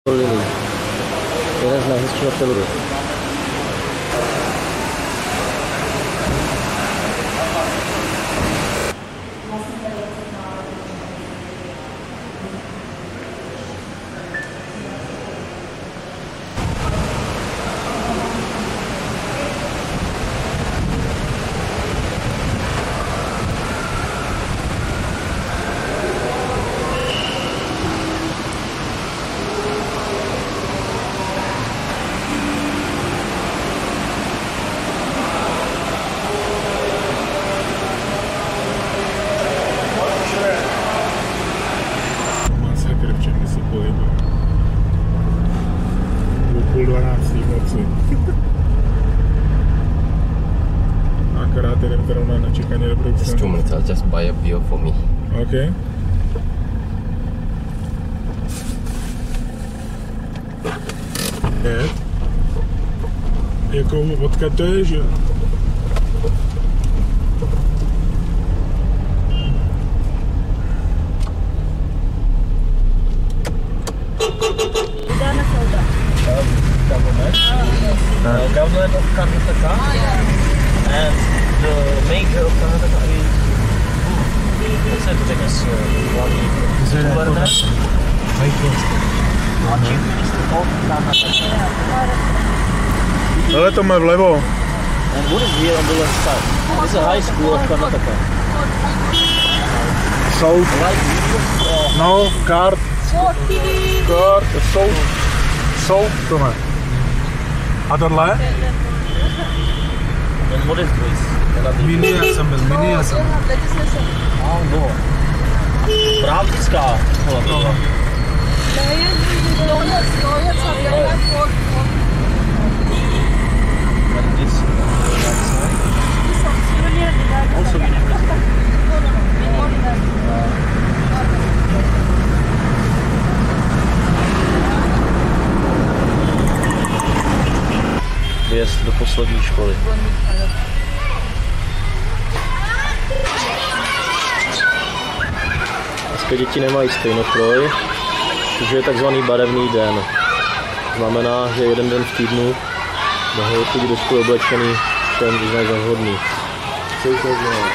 Jeden z nejhezčích hotelů. Akorát jeden, kterou na čekaně do Brooklyn. Just 2 minutes, I'll just buy a beer for me. Okay. Je. Jakou vodka to je, že? Government of Karnataka and the mayor of Karnataka is what's that famous governor? Chief Minister of Karnataka. Ale to má vlevo. And what is here on the left side? This is a high school of Karnataka. South. No, South to má. A tohle? And what is this? Mini assemble. No. Právnická. And this also university. Vjezd do poslední školy. Dneska děti nemají stejnokroj, což je takzvaný barevný den. Znamená, že jeden den v týdnu mohou chodit do školy oblečený, ten uznají za vhodný. Co to znamená?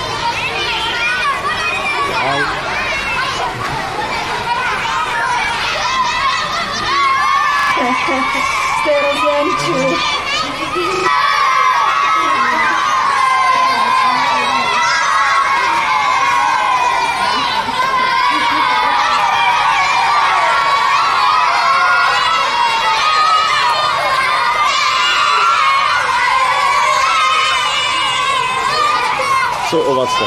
Jste rozvěnčili. Jsou ovace.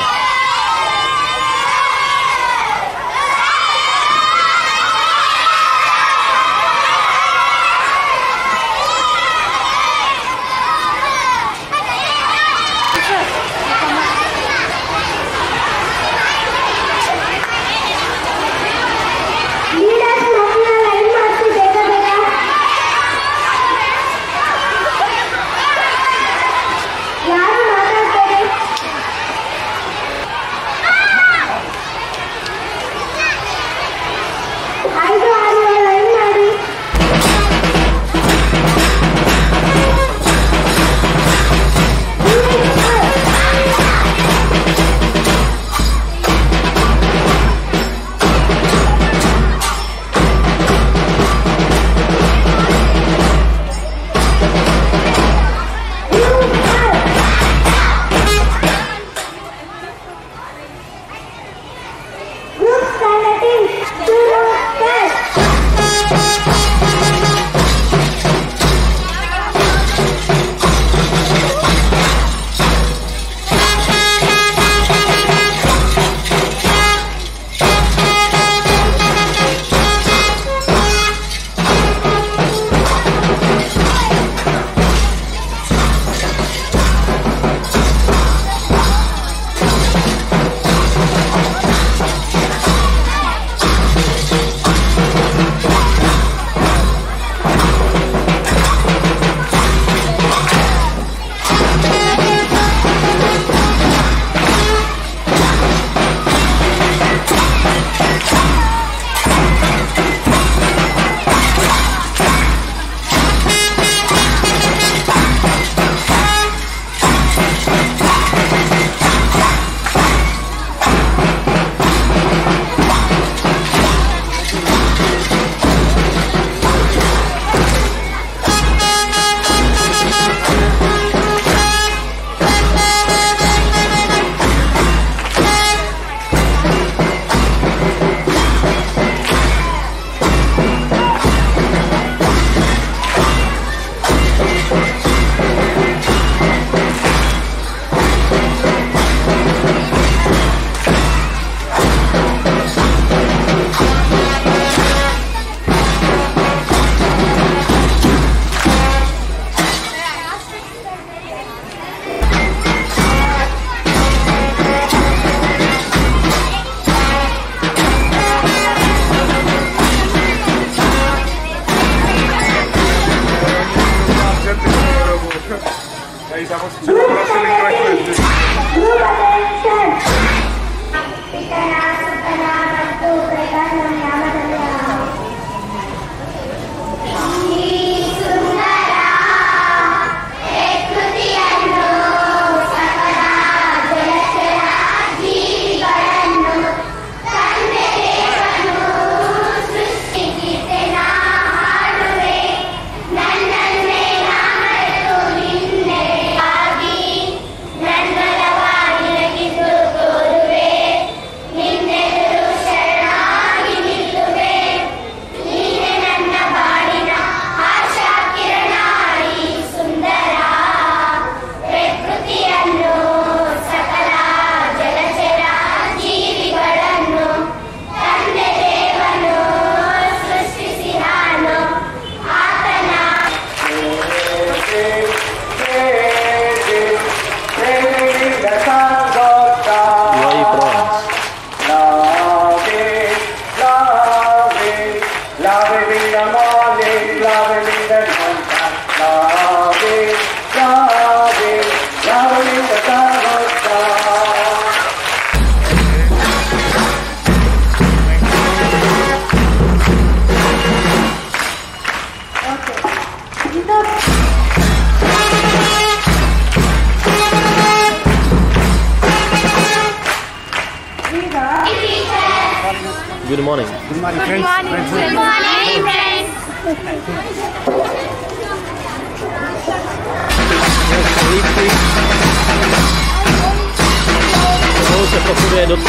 Love in the morning, love in the sunshine, love in the dark sky. Good morning. Good morning, friends. Good morning, friends. Pomalu se posuduje do...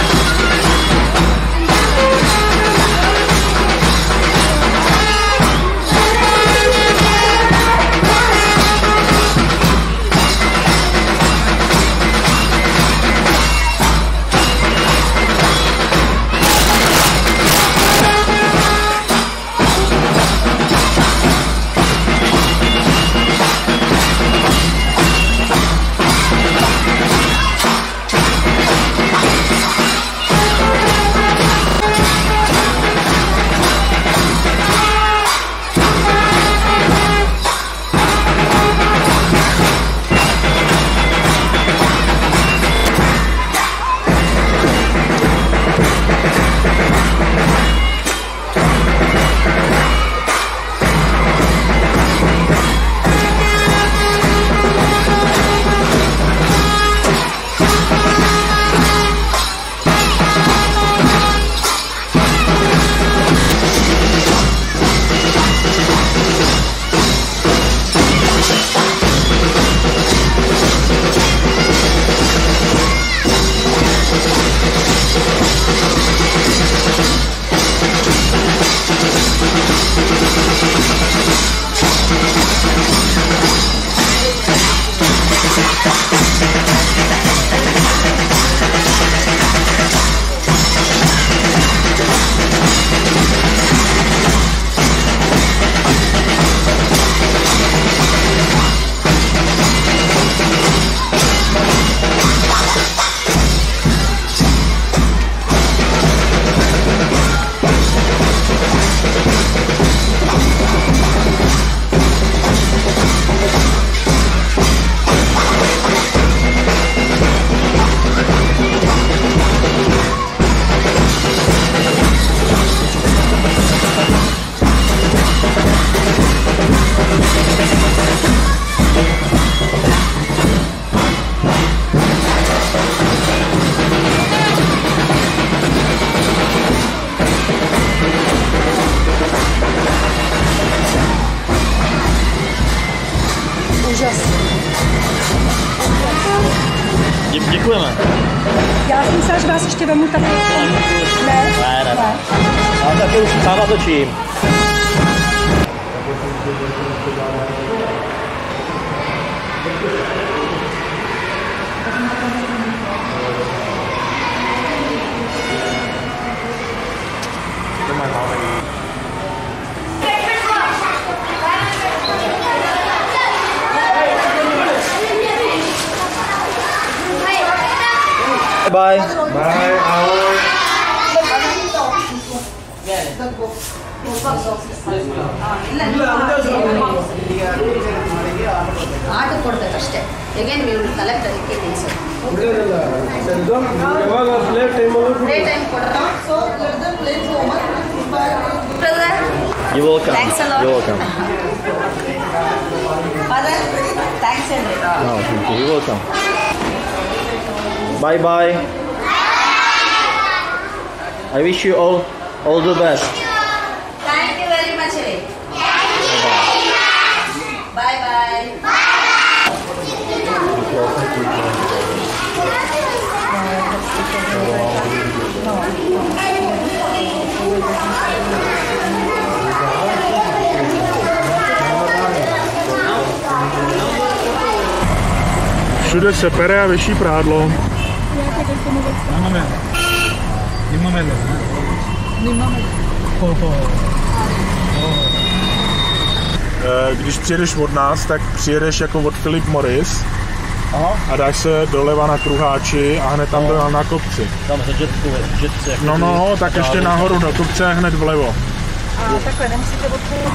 Děkujeme. Já jsem myslela, že vás ještě vemu tak. Ne. Ale taky už sám natočím. Bye. Bye, ahoj. ಆಟ ಕೊಡ್ತೇವೆ ಅಷ್ಟೇ again we will collect the tickets ಯಾವಾಗ play time play time ಕೊಡ್ತಾ so let them play homework brother You're welcome. Thanks a lot. You're welcome. father thanks and No, thank you. You're welcome. Bye bye. I wish you all the best. thank you very much bye bye Všude se pere a věší prádlo. Když přijedeš od nás, tak přijedeš jako od Philip Morris. Aha. A dáš se doleva na Kruháči a hned tam dole na kopci. Tam se jetce. No, tak ještě nahoru do kopce a hned vlevo. A takhle nemusíte odpět.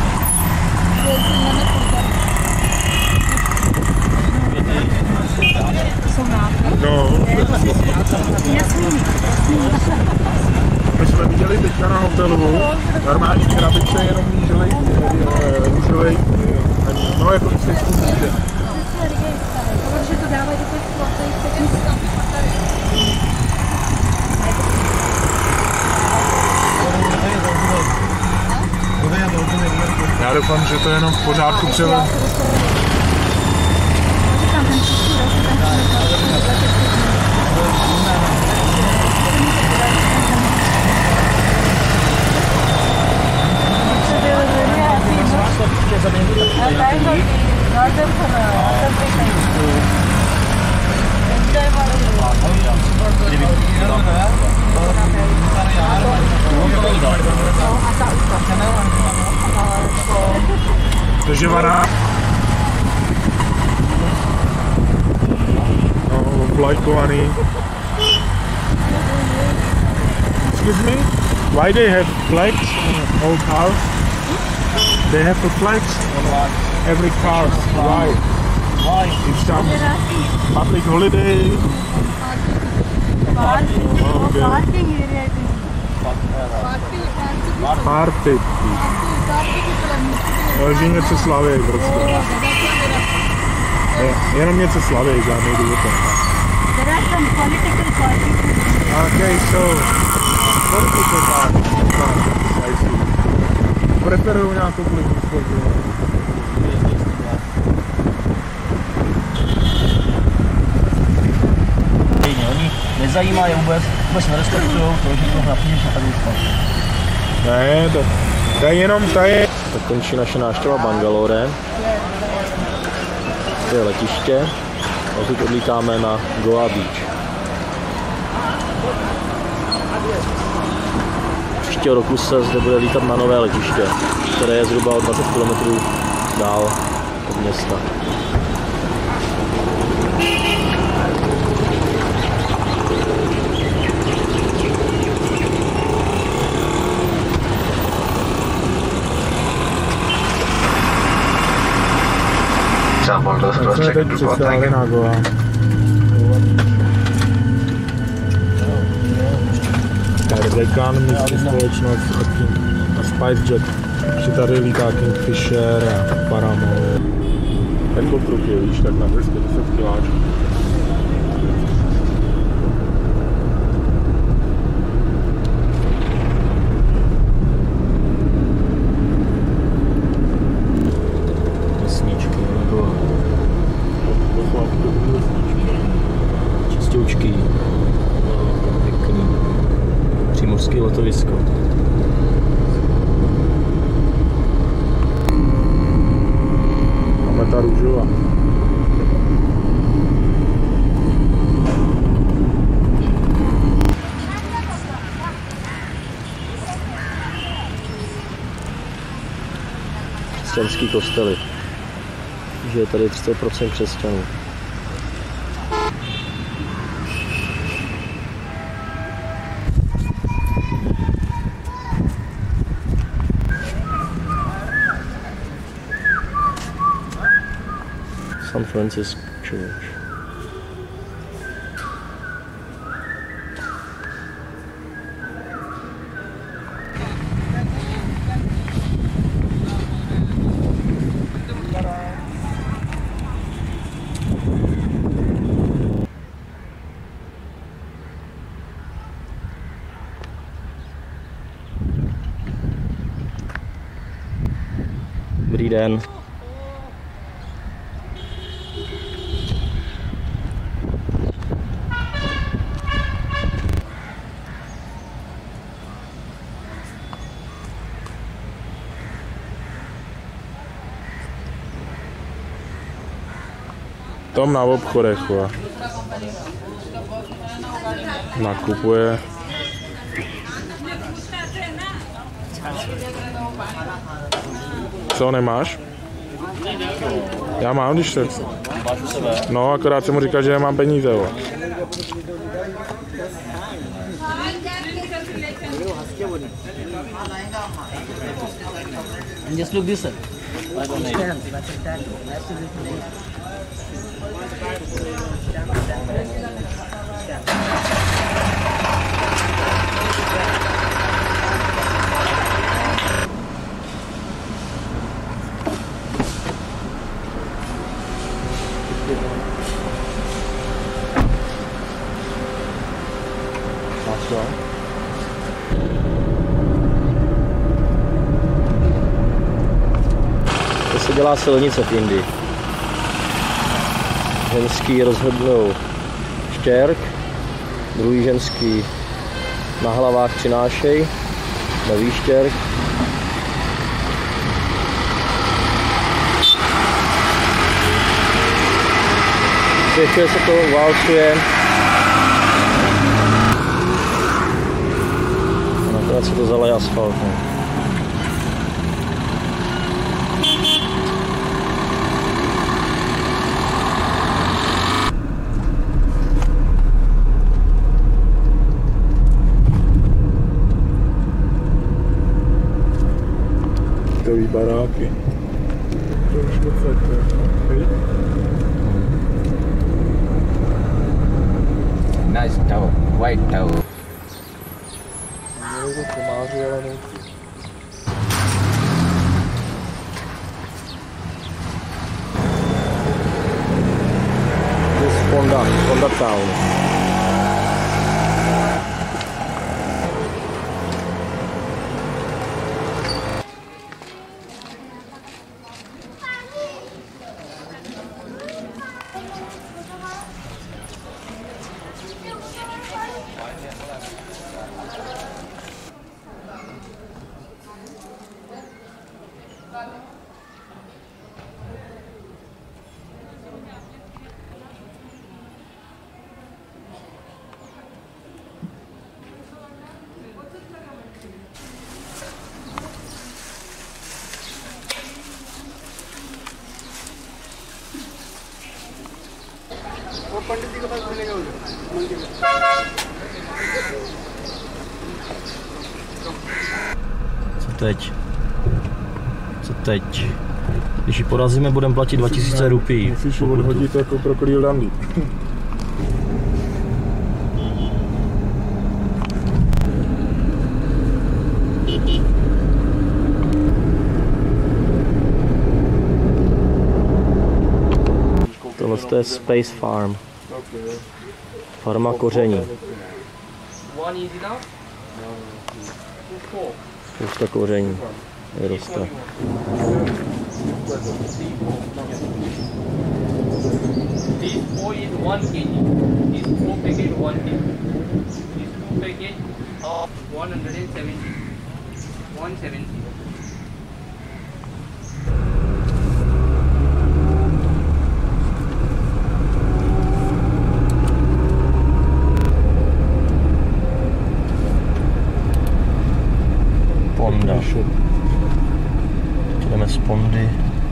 To jsou nádherné. No. Jasný. My jsme viděli teďka na hotelu, normální krabice jenom mířili, no jako když se může. Protože to dávají do těch platejch. Já doufám, že to je jenom v pořádku převod. Takže vará. No, vlajkovaný. Excuse me? Why they have flags on all cars? They have the flags on every car. Why? Why? It's some public holiday. Parking area it is. Party. Takže něco slaví prostě. Jenom něco slaví, žádný důvod. There are some political parties. Okay, so political party. I see. Preferuju nějakou politickou. Oni nezajímají vůbec nerespektují to, že to napíšeš a tady už. Ne, to je jenom tady. Tak končí naše návštěva Bangalore. To je letiště. A teď odlítáme na Goa Beach. Příštího roku se zde bude lítat na nové letiště, které je zhruba o 20 km dál od města. Tak jsme teď přistáli na Goa. Deccan, místní společnost a SpiceJet. Ještě tady lítá Kingfisher a Paramount. Ten truk je, víš, tak na 210 kg. Čistoučky, pěkný, přímořský letovisko. Máme ta růžová. Křesťanský kostely, že je tady 30% křesťanů. San Francis Church. Dobrý den. Tom na obchodech nakupuje. Co, nemáš? Já mám, když se... No, akorát jsem mu říkal, že nemám peníze. And just look this side. Stand, that's exactly. Absolutely. That's right. To se dělá silnice v Indii. Ženský rozhodnou štěrk, druhý ženský na hlavách přinášej, nový štěrk. Ještě se to válcuje. A nakonec se to zaleje asfaltem. Takový baráky. To už Nice tower, white tower. Měli to komáři, ale nejsou. To je Honda Town. Pandit ji के पास मिलेगा उधर। Co teď? Když ji porazíme, budeme platit 2000 rupií. Musíš ji odhodit jako krokodýl Dandy. Tohle je Space Farm. Farma koření. Spousta koření vyroste. These 4 is 1 kg. These 4 packet 1 kg. These 2 packet of 170. 170. Ponda. Jdeme z Pondy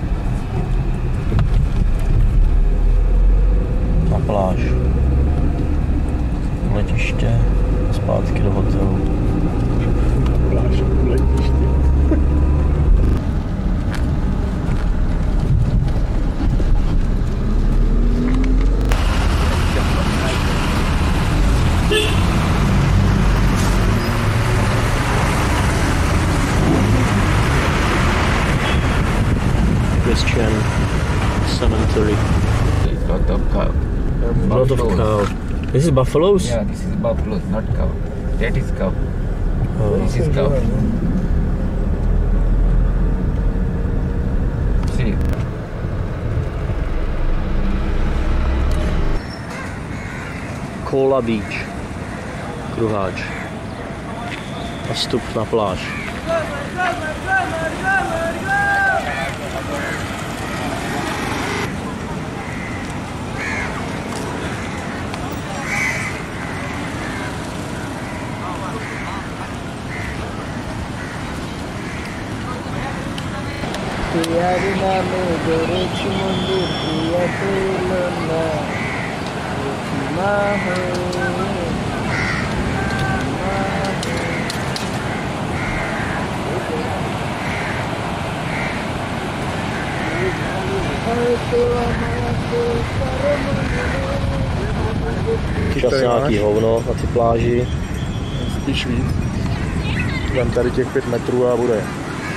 na pláž, letiště, zpátky do hotelu. Pláž, letiště. Christian cemetery. There's lot of cow. A lot of cow. This is buffaloes? Yeah, this is buffalo, not cow. That is cow. Oh. This is cow. See. Kola Beach. Kruháč. A vstup na pláž. Tiari name gореchi mundur priya pelona maho Čas nějaký hovno na ty pláži. Spíš víc. Vem tady těch 5 metrů a bude.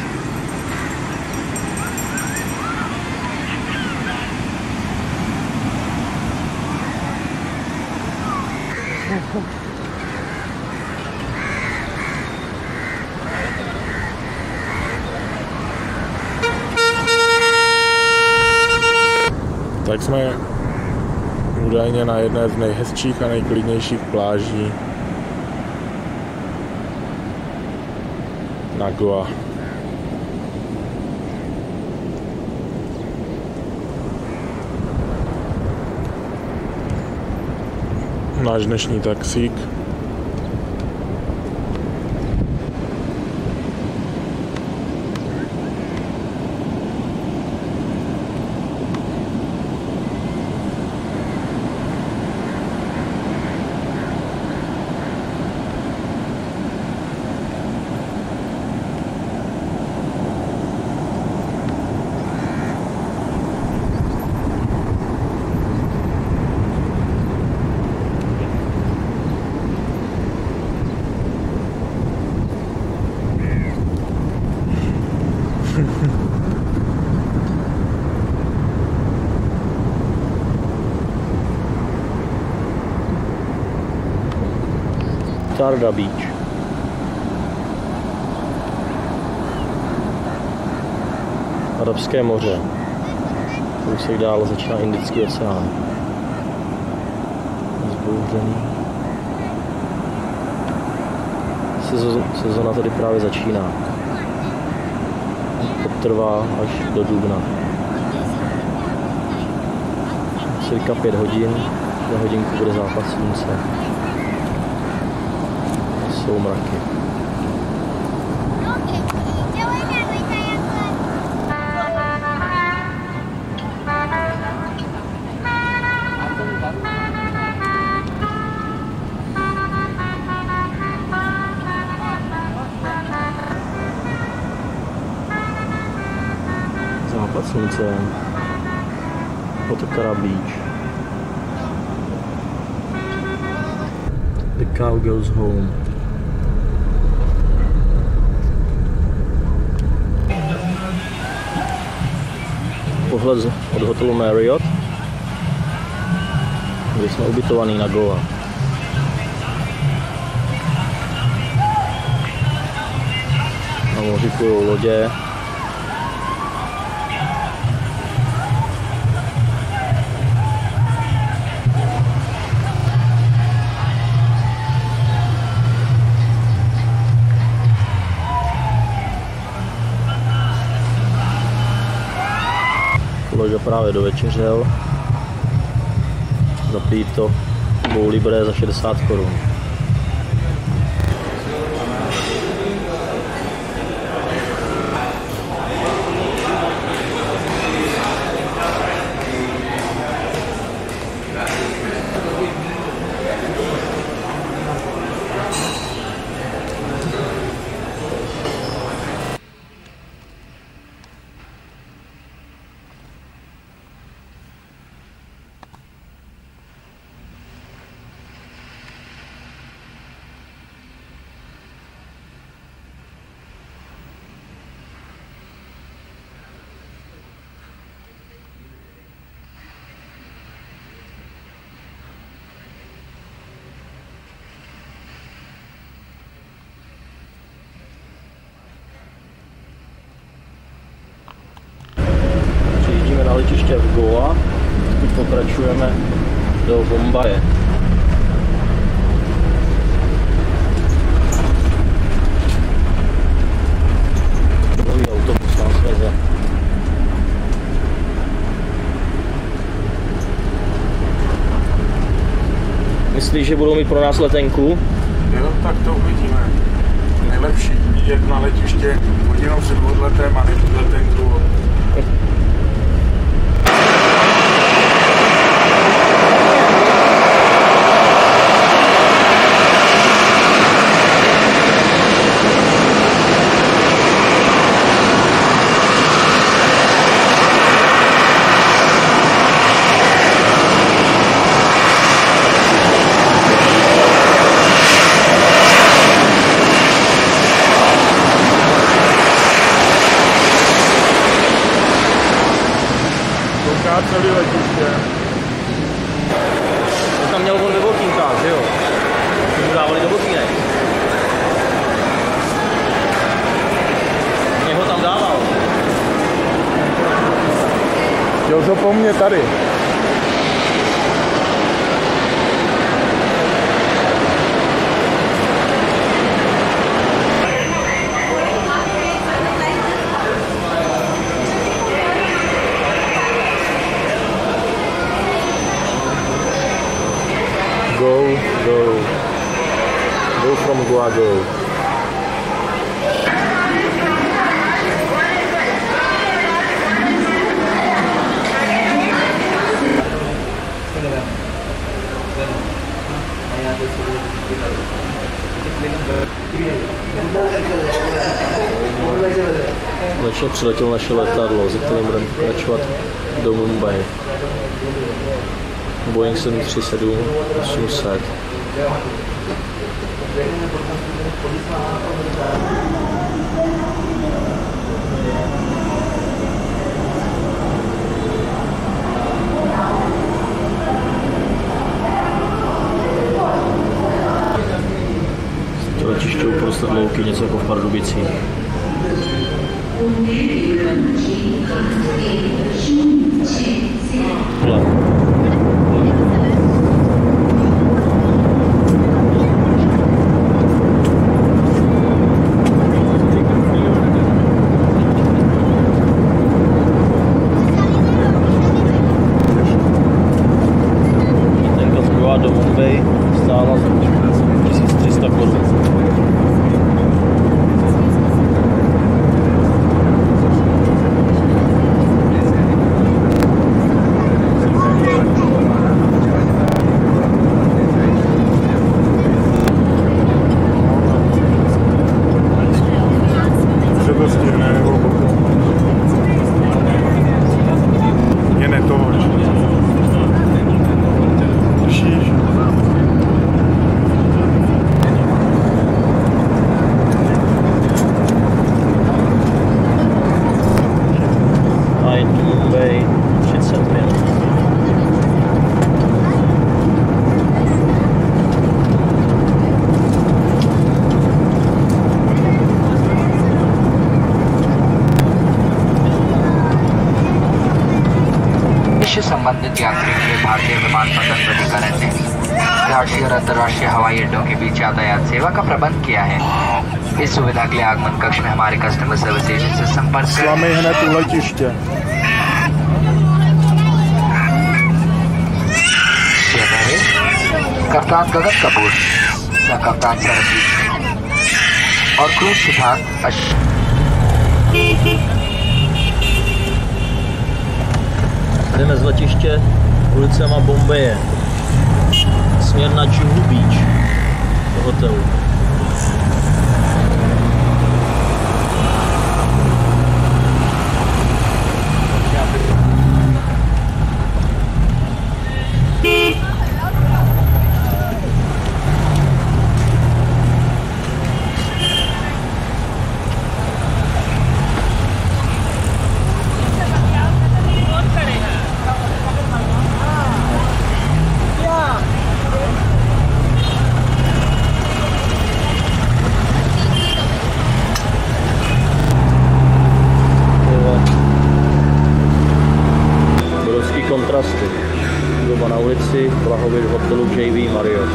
Tak jsme údajně na jedné z nejhezčích a nejklidnějších pláží na Goa. Náš dnešní taxík. Tarda Beach. Arabské moře. Kousek dál začíná Indický oceán. Zbouřený. Sezona tady právě začíná. Potrvá až do dubna. Cirka 5 hodin. Za hodinku bude západ slunce. Jsou mraky. Západ slunce. Potocara Beach. The cow goes home. Pohled od hotelu Marriott, kde jsme ubytovaní na Goa. Na moři plujou lodě. Kolega právě dovečeřel. Zapít to boulí bude za 60 korun. Na letiště v Goa, teď pokračujeme do Bombaje. Nový autobus nás veze. Myslíš, že budou mít pro nás letenku? Jo, tak to uvidíme. Nejlepší jet na letiště hodinu před odletem a nejít letenku. na celý letiště. To tam měl on ve botínkách, že jo? To mu dávali do botínek. Mě ho tam dával. Chtěl to po mně tady. Go from Goa, go. Konečně přiletělo naše letadlo, ze kterým budeme pokračovat do Mumbai. Boeing 737-800. Letiště uprostřed louky, něco jako v Pardubicích. Tenka z Goa do Mumbai stála 1300 korun. संबंधित यात्रियों के भारतीय विमानपत्तन प्राधिकरण ने राष्ट्रीय और अंतर्राष्ट्रीय हवाई अड्डों के बीच यातायात सेवा का प्रबंध किया है। इस सुविधा के लिए आगमन कक्ष में हमारे कस्टमर सर्विस एजेंट से संपर्क करें। कप्तान गगन कपूर, कप्तान सरबजीत सिंह और Cruz Siddharth Jdeme z letiště ulicema Bombeje směr na Juhu Beach do hotelu. Kontrasty. Doba na ulici, Blahovič v hotelu JV Marriott.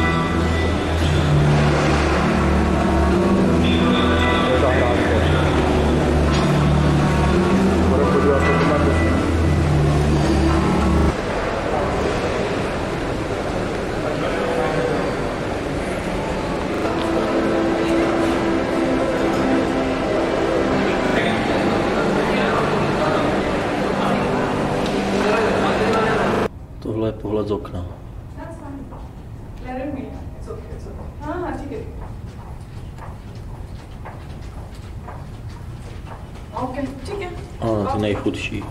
Tohle je pohled z okna. Ano, ty nejchudší.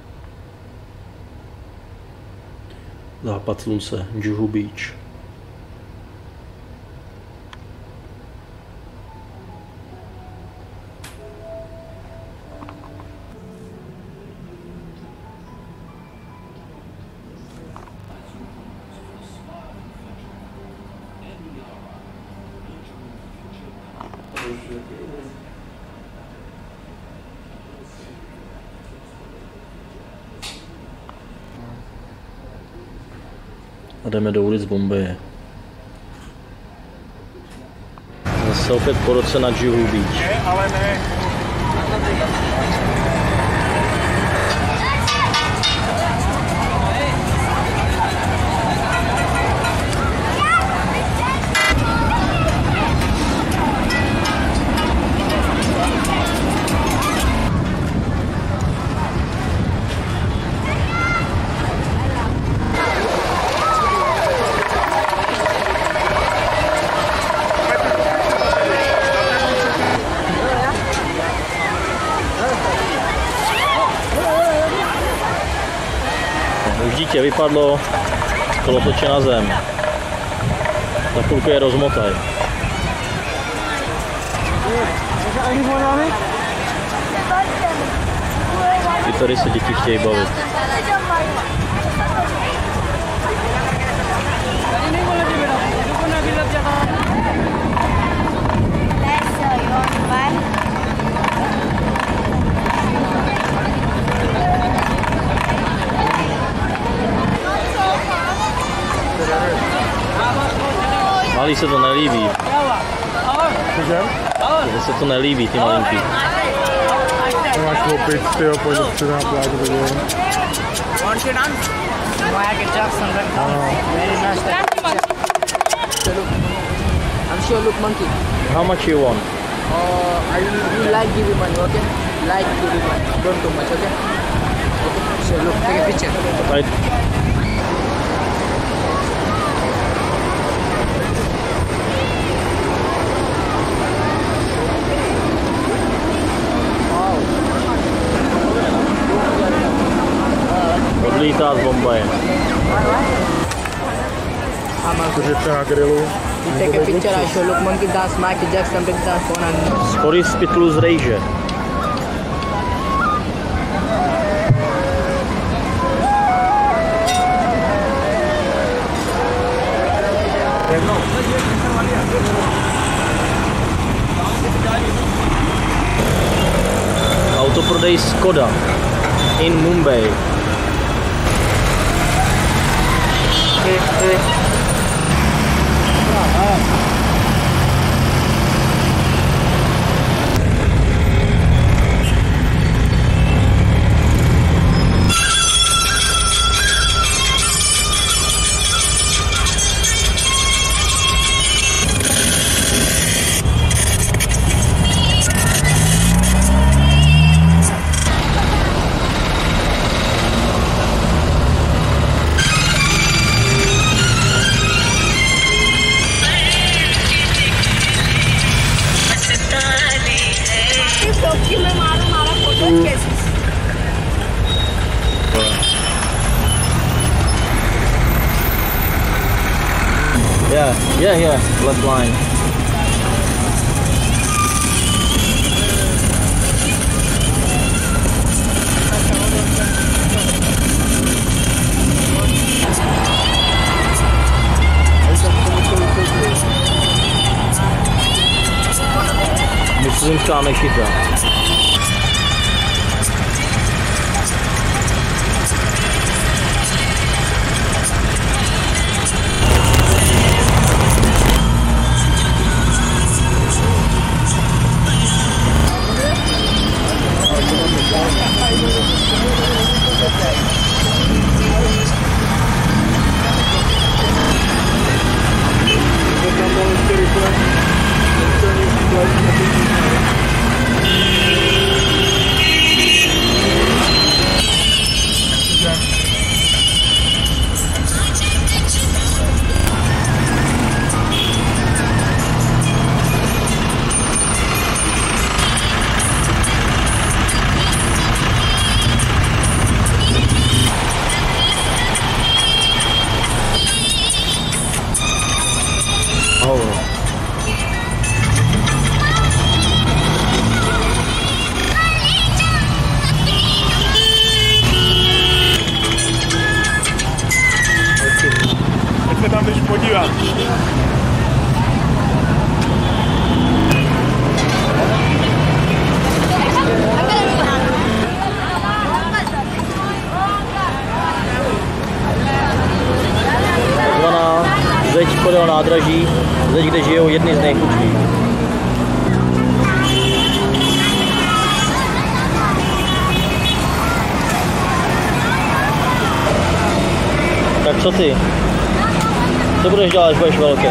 Západ slunce, Juhu Beach. A jdeme do ulic Bombeje. Zase opět po roce na Juhu Beach. Ne, ale ne. Už dítě vypadlo, kolotoče na zem. Za chvilku je rozmotaj. I tady se děti chtějí bavit. Malý se to nelíbí. Mně se to nelíbí, ty malinký. Máš chlopic, tyjo, pojď dopředu na pláži, tak jo. I'm sure look monkey. How much you want? You like give you money, okay? Like give you money. Don't too much, okay? Okay. So look, take a picture. Right. Odlítá z Bombeje. Kuřice na grilu. You take a picture, I show look monkey dance, Michael Jackson, big dance, phone and... Spory z pytlu z rejže. Autoprodej Skoda in Mumbai. Yeah, left line. Muslimská mešita. Tam jdeš podívat. nádraží, teď kde žijou jedny z nejchudších. Tak co ty? Co budeš dělat, až budeš velký?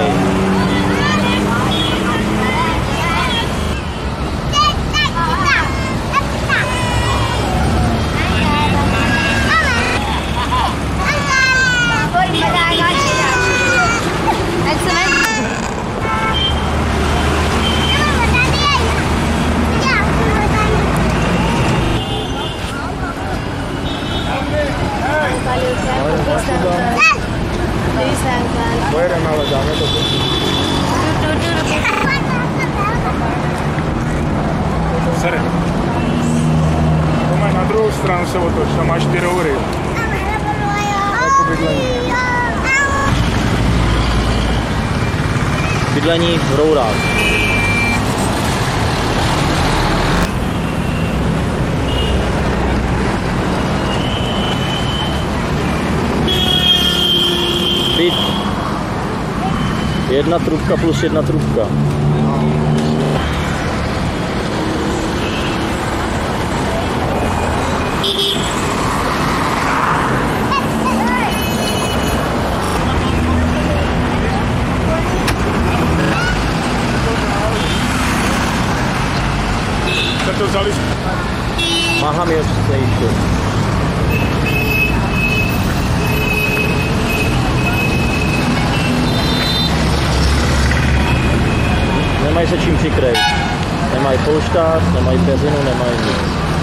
Pojedeme, ale dáme to teď. Sere. To máš na druhou stranu se otoč, tam máš ty roury. Jako bydlení. Bydlení v rourách. Byt. Jedna trubka plus jedna trubka. Jste to vzali? Mahamir Station. Nemají se čím přikrýt. Nemají polštář, nemají peřinu, nemají nic.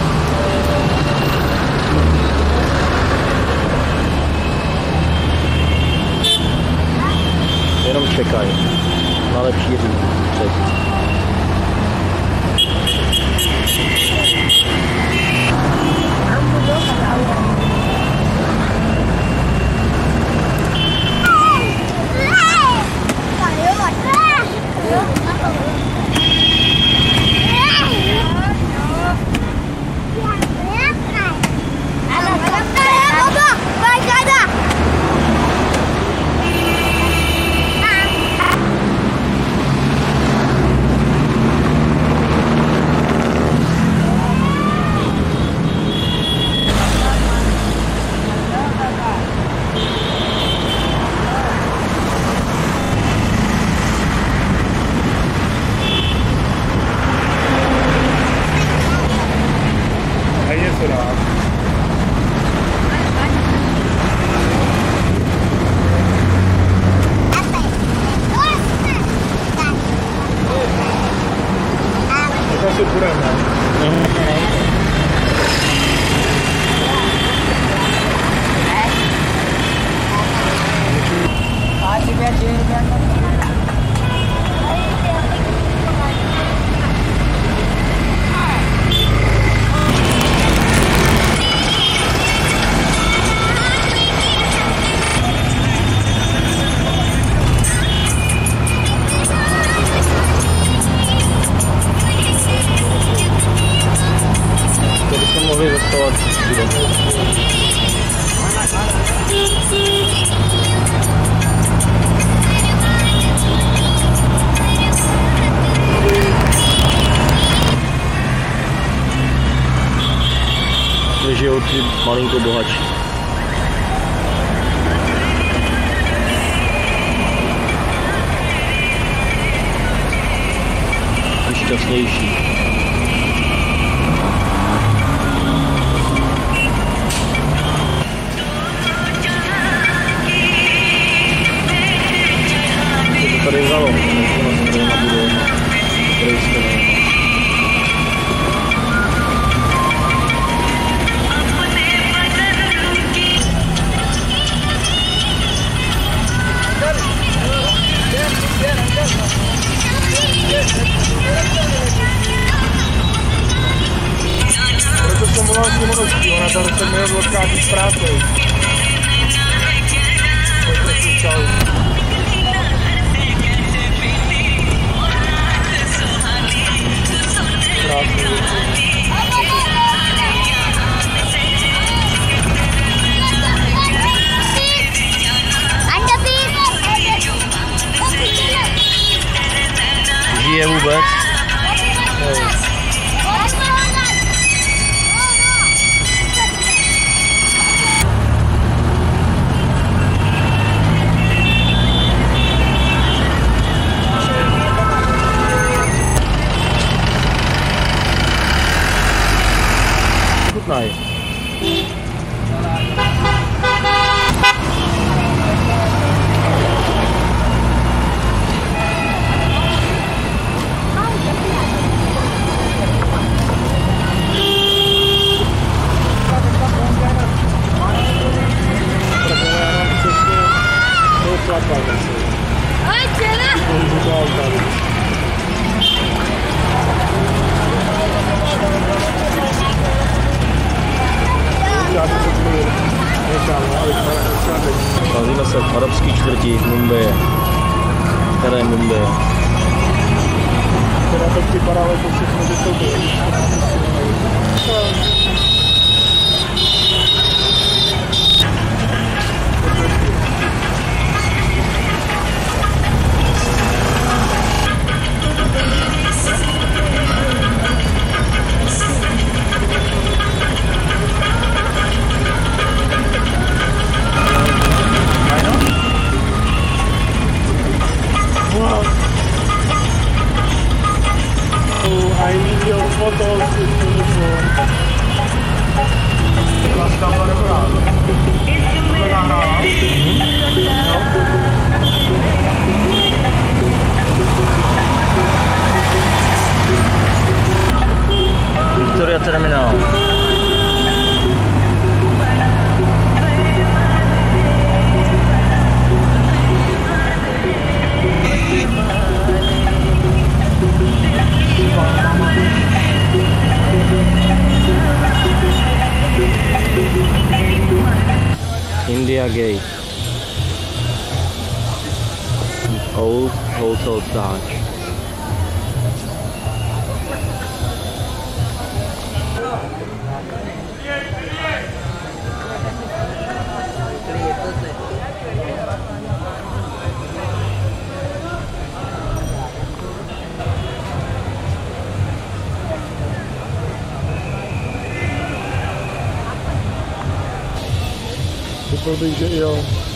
Jenom čekají na lepší říct. Žijou ty malinko bohatší. Ty šťastnější. Co tady vzalo? Tady na budou. Tady jste. Proto jsem volal Simonovský, ona tady se měla odcházet z práce. To je trošku čau. vůbec. Chutnají. Nacházíme se v arabské čtvrti v Mumbai. Které Mumbai. Teda to připadá jako všechno, že to bylo. I need your photos with uniform. Last time Victoria Terminal. India Gate. Old Hotel Taj. Řekl bych, že jo.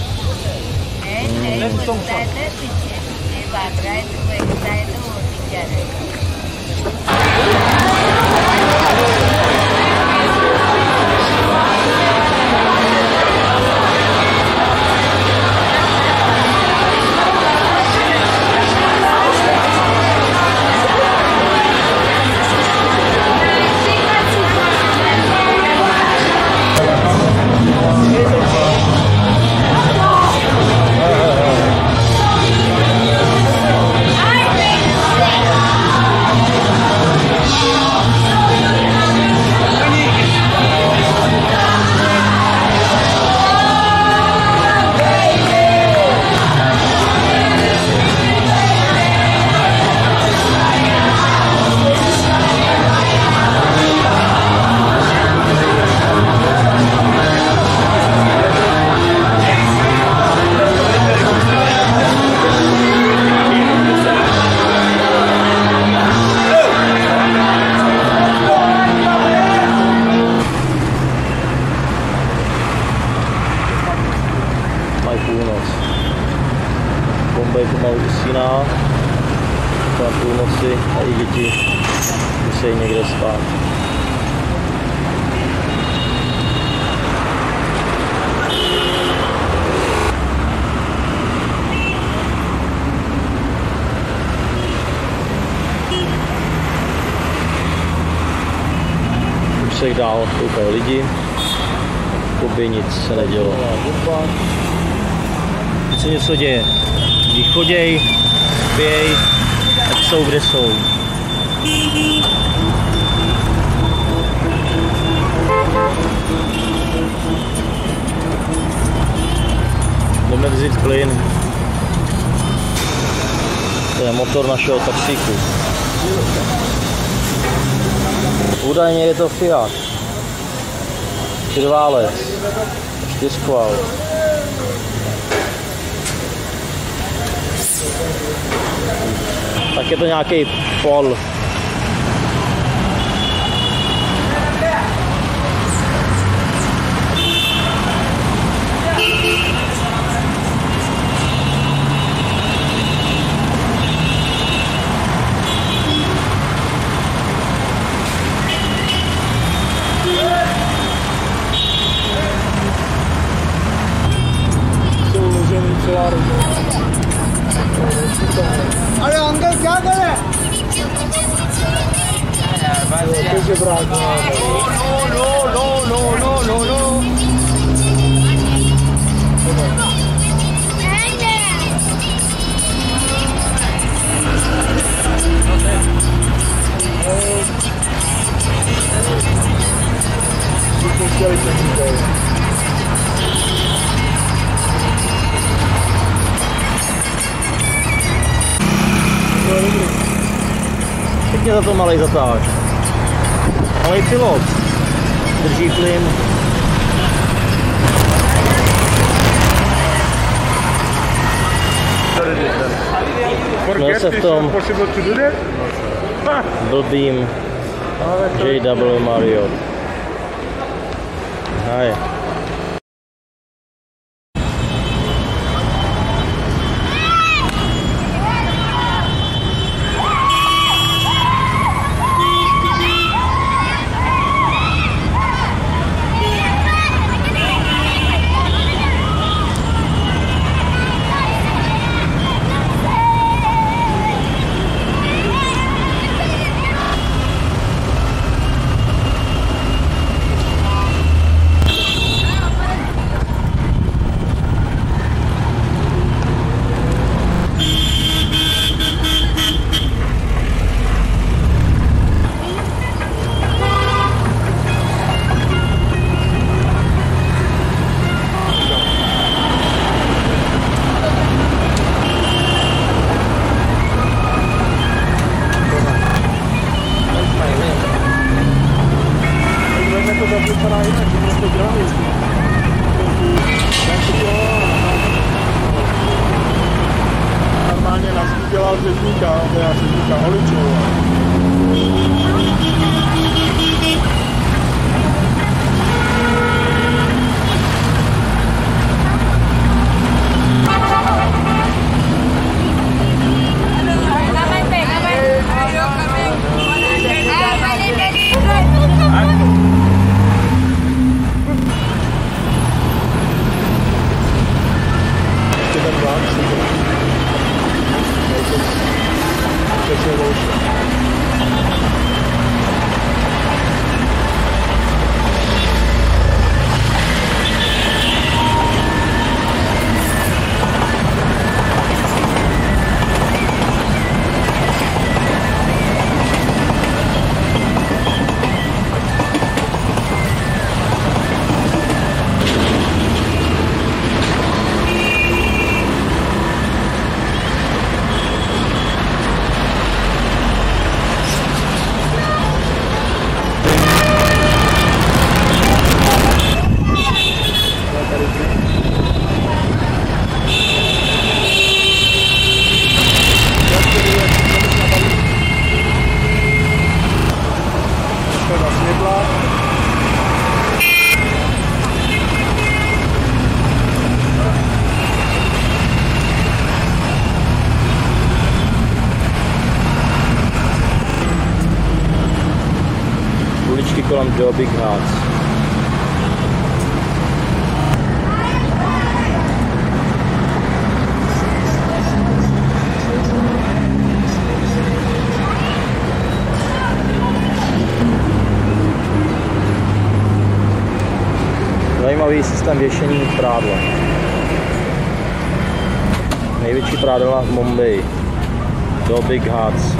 Půlnoc. Bombaj pomalu usíná, na půlnoci a i děti musí někde spát. Už se dál koukají lidi, by nic se nedělo. Teď se něco děje. Lidi choděj, spěj, ať jsou kde jsou. Jdeme vzít plyn. To je motor našeho taxíku. Údajně je to Fiat. 4válec. 4koval. Tak je to nějaký pol. अरे uncle क्या कर रहे हैं? Pěkně za to malej zatáč. Malej pilot. Drží plyn. Měl se v tom blbým JW Marriott. Hej. Normálně nás udělal řezníka, teda řezníka holičová. Kolem do Big Hearts. Zajímavý systém věšení prádla. Největší prádla v Mumbai. Do Big Hearts.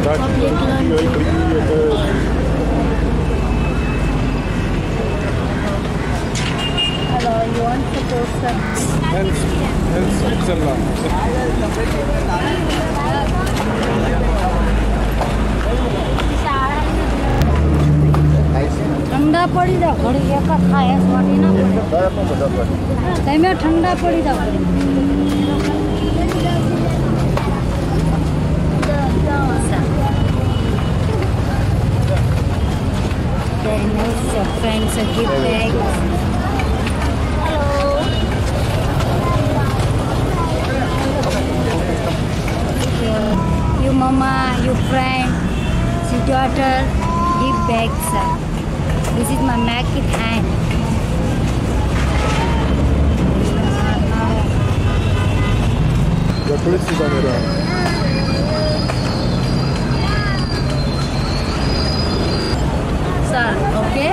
Hello, you want to poster? ठंडा पड़ी था घड़ी एक खाया स्वाटी ना पड़े में ठंडा पड़ी था friends a gift bag. You mama, you friend, your daughter, gift bags. This is my make it hand. Sir, okay?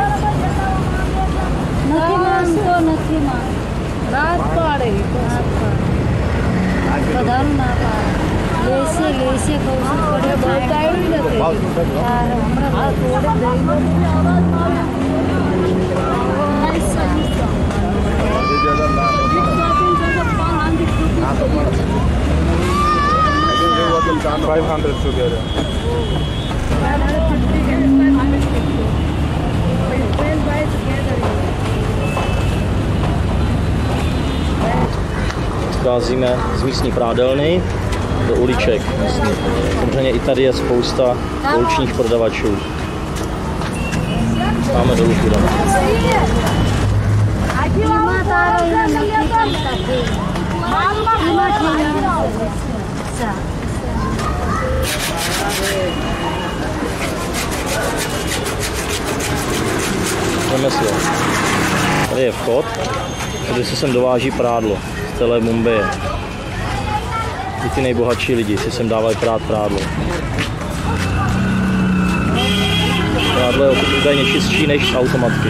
Nothing, ma'am. रात पड़ेगी प्रधान ना लेसे लेसे कौशल पड़े बताई नहीं यार हमरा थोड़े 500 together. Vcházíme z místní prádelny do uliček místních. Samozřejmě i tady je spousta pouličních prodavačů. Máme dolů půjdeme. Řemeslo. Tady je vchod, tady se sem dováží prádlo z celé Mumbaje. I ty nejbohatší lidi si sem dávají prádlo. Prádlo je údajně čistší než automatky.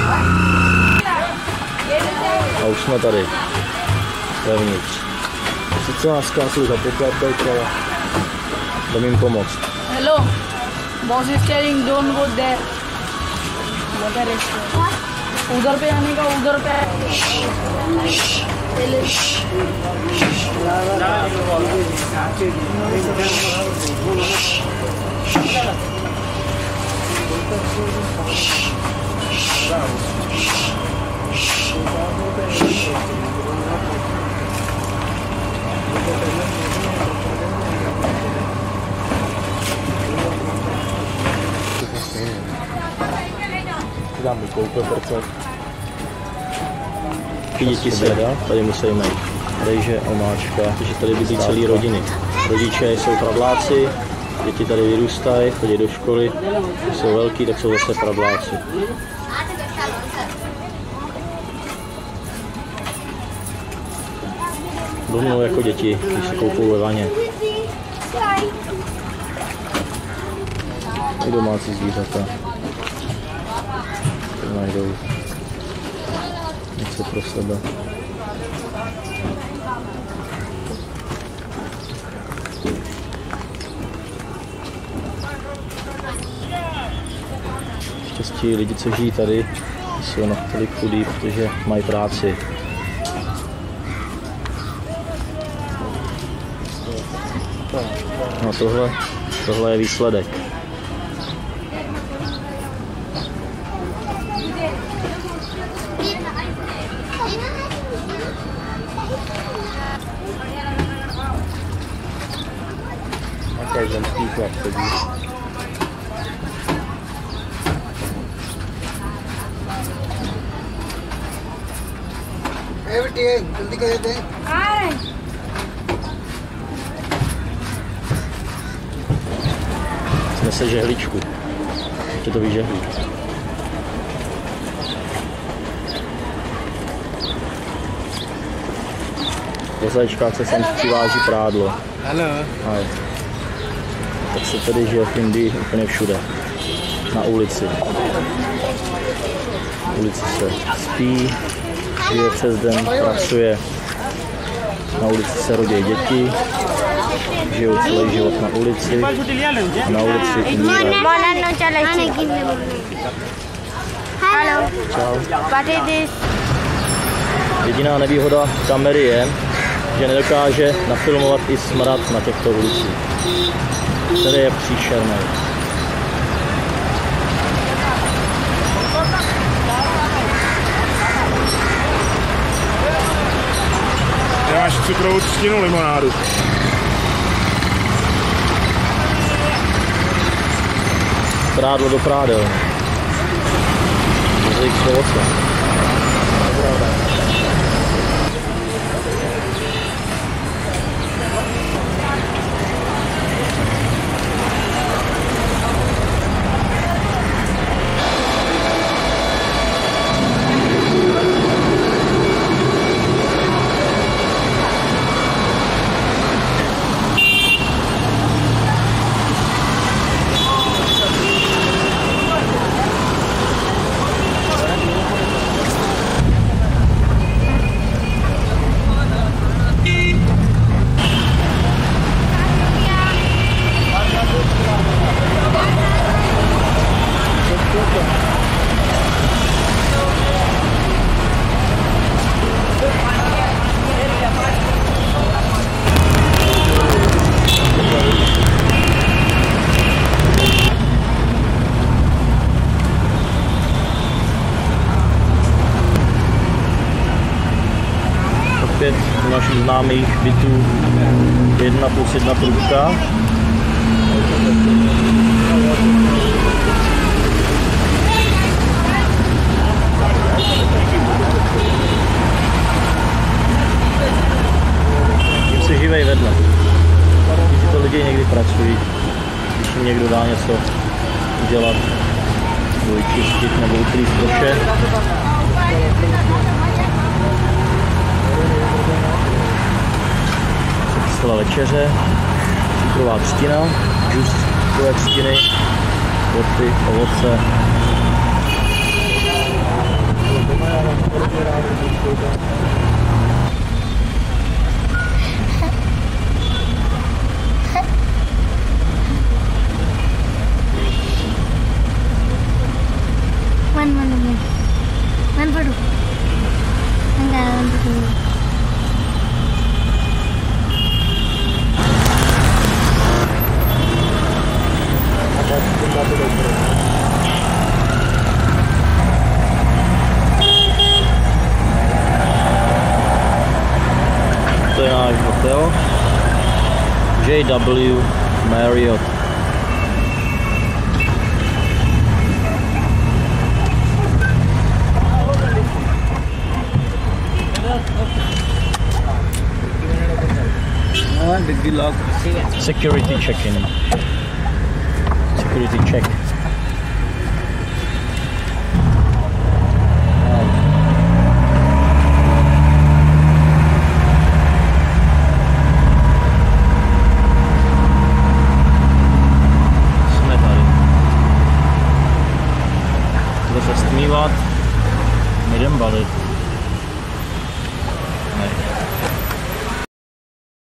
A už jsme tady. Vevnitř. Sice nás zkásují za poplatek, ale jdem jim pomoct. Hello, boss is telling don't go there. उधर पे आने का उधर पे Dám mi koupil prcek. Děti se dá, tady musí mít rejže, omáčka, takže tady bydlí celý rodiny. Rodiče jsou pradláci, děti tady vyrůstají, chodí do školy, když jsou velký, tak jsou zase pradláci. Domnou jako děti, když se koupou ve vaně. I domácí zvířata. Najdou něco pro sebe. Štěstí lidi, co žijí tady, jsou natolik chudí, protože mají práci. No tohle je výsledek. जल्दी कर देते हैं। Snese žehličku. Ještě to vyžehlí. Po zajíčkách se sem přiváží prádlo. Hello. Tak se tady žije v Indii úplně všude. Na ulici. Na ulici se spí, žije přes den, pracuje. Na ulici se rodí děti. žijou celý život na ulici. A na ulici umírají. Hello. Čau. What is this? Jediná nevýhoda kamery je, že nedokáže nafilmovat i smrad na těchto ulicích. Tady je příšerný. Máš cukrovou třtinu limonádu. Prádlo do prádel. Zlík ovoce. Opět u našich známých bytů 1+1 trubka. Tím se živej vedle. Když to lidi někdy pracují, když jim někdo dá něco udělat, nebo vyčistit, nebo uklízt troše. Celá večeře, cukrová třtina, džus cukrové třtiny, boty, ovoce. One photo. To je náš hotel JW Marriott. Security check-in. Security check.